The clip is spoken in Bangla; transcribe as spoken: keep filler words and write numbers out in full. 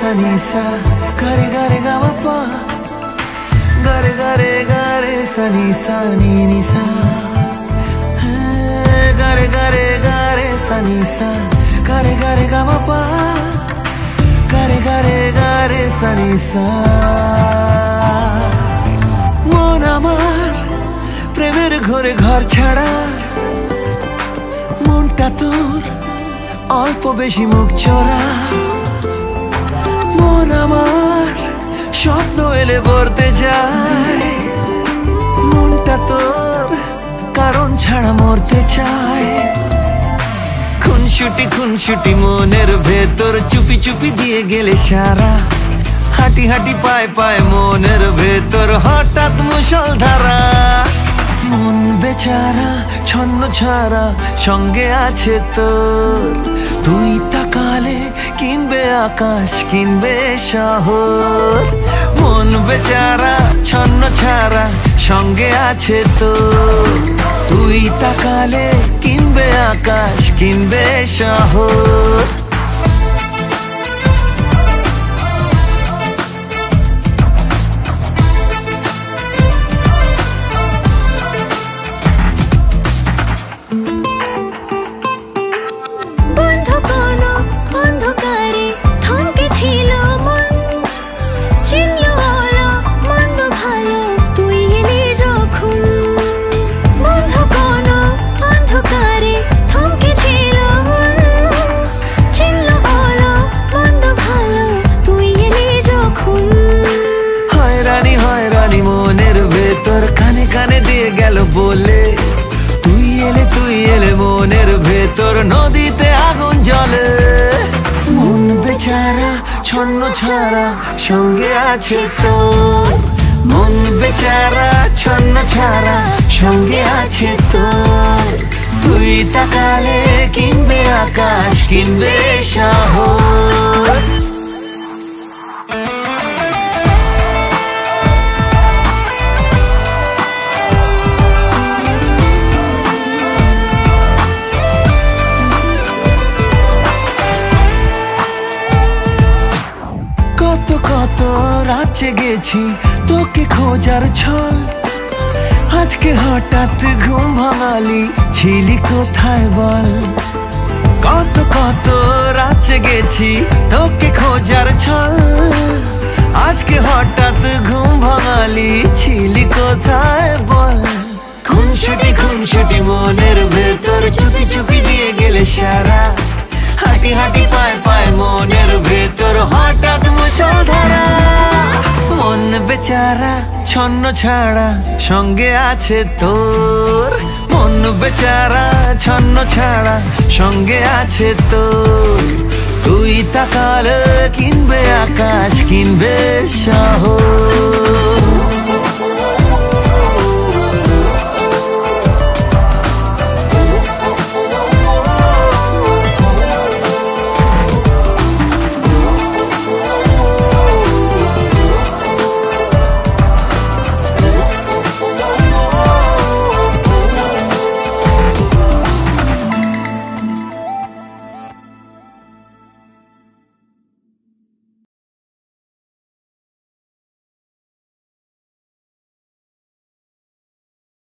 ni sa, ga re ga re ga ma pa, ga re ga re ga re sa ni sa ni ni sa, ga re ga re ga re sa ni sa, ga re ga re ga ma pa, ga re ga re ga re sa ni sa. মন আমার প্রেমের ঘরে ঘর ছাড়া, মনটা তোর অল্প বেশি মুখ চোরা। মন আমার স্বপ্ন এলে বলতে যায়, মনটা তোর কারণ ছাড়া মরতে চায়। খুনসুটি খুনসুটি মনের ভেতর চুপি চুপি দিয়ে গেলে সারা, হাঁটি হাঁটি পায় পায় মনের ভেতর হঠাৎ মুষলধারা। মন বেচারা ছন্ন ছাড়া সঙ্গে আছে তোর, তুই তাকালে কিনবে আকাশ কিনবে শহর। মন বেচারা ছন্ন ছাড়া সঙ্গে আছে তোর, তুই তাকালে কিনবে আকাশ কিনবে শহর। মনের ভেতর কানে কানে দিয়ে গেল বলে, তুই এলে তুই এলে মনের ভেতর নদীতে আগুন জ্বলে। মন বেচারা ছন্ন ছাড়া সঙ্গে আছে তোর, মন বেচারা ছন্ন ছাড়া সঙ্গে আছে তোর, তুই তাকালে কিনবে আকাশ কিনবে শহর। কত কত রাত জেগেছি তোকে খোঁজার ছল, আজকে হঠাৎ ঘুম ভাঙালি ছিলি কোথায় বল। কত কত রাত জেগেছি তোকে খোঁজার ছল, আজকে হঠাৎ ঘুম ভাঙালি ছিলি কোথায় বল। খুনসুটি খুনসুটি মনের ভেতর চুপি চুপি দিয়ে গেলে সারা, হাঁটি হাঁটি পায় পায় মনের ভেতর হঠাৎ মুষলধারা। মন বেচারা ছন্ন ছাড়া সঙ্গে আছে তোর, মন বেচারা ছন্ন ছাড়া সঙ্গে আছে তোর, তুই তাকালে কিনবে আকাশ কিনবে শহর।